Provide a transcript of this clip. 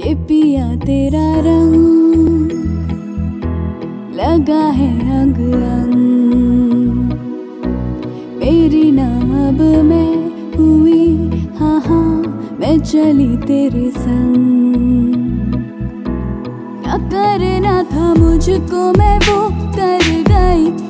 ये पिया तेरा रंग लगा है अंग अंग, मेरी नाब में हुई हाँ हाँ मैं चली तेरे संग। क्या करना था मुझको मैं वो कर गई,